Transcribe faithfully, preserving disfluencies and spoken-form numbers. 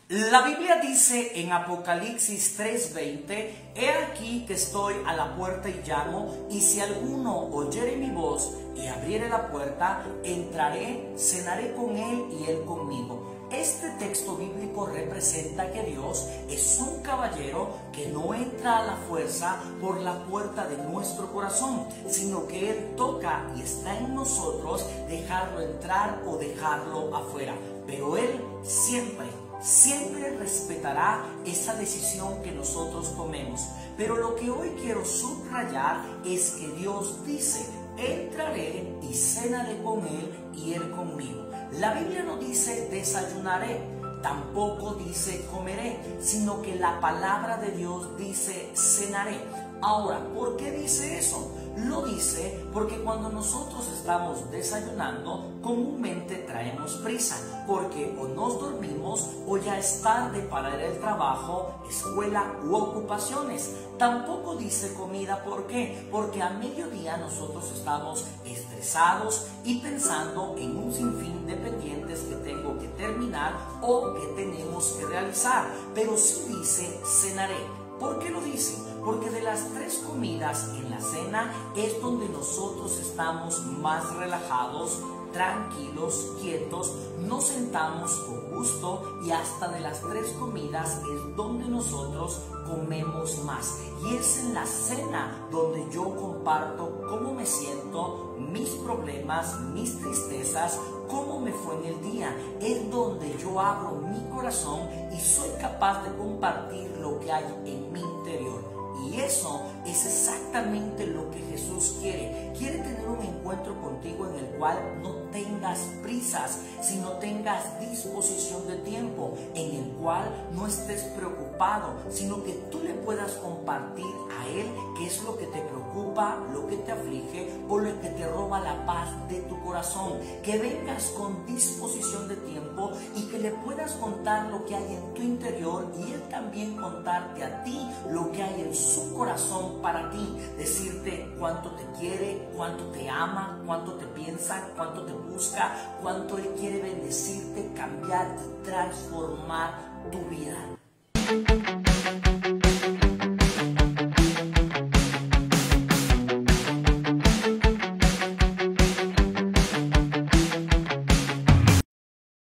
La Biblia dice en Apocalipsis tres veinte, he aquí que estoy a la puerta y llamo, y si alguno oyere mi voz y abriere la puerta, entraré, cenaré con él y él conmigo. Este texto bíblico representa que Dios es un caballero que no entra a la fuerza por la puerta de nuestro corazón, sino que Él toca y está en nosotros dejarlo entrar o dejarlo afuera. Pero Él siempre, siempre respetará esa decisión que nosotros tomemos. Pero lo que hoy quiero subrayar es que Dios dice: entraré y cenaré con Él y Él conmigo. La Biblia no dice desayunaré, tampoco dice comeré, sino que la palabra de Dios dice cenaré. Ahora, ¿por qué dice eso? Lo dice porque cuando nosotros estamos desayunando, comúnmente traemos prisa, porque o nos dormimos o ya es tarde para ir al trabajo, escuela u ocupaciones. Tampoco dice comida, ¿por qué? Porque a mediodía nosotros estamos estresados y pensando en un sinfín de pendientes que tengo que terminar o que tenemos que realizar. Pero sí dice cenaré. ¿Por qué lo dice? Porque de las tres comidas en la cena es donde nosotros estamos más relajados, tranquilos, quietos, nos sentamos con gusto, y hasta de las tres comidas es donde nosotros comemos más. Y es en la cena donde yo comparto cómo me siento, mis problemas, mis tristezas, cómo me fue en el día. Es donde yo abro mi corazón y soy capaz de compartir lo que hay en mi interior. Y eso es exactamente lo que Jesús quiere. Quiere tener un encuentro contigo en el cual no tengas prisas, sino tengas disposición de tiempo, en el cual no estés preocupado, sino que tú le puedas compartir a Él qué es lo que te preocupa, lo que te aflige o lo que te roba la paz de tu corazón. Que vengas con disposición de tiempo y que le puedas contar lo que hay en tu interior, y Él también contarte a ti lo que hay en su corazón para ti. Decirte cuánto te quiere, cuánto te ama, cuánto te piensa, cuánto te busca, cuánto Él quiere bendecirte, cambiar y transformar tu vida.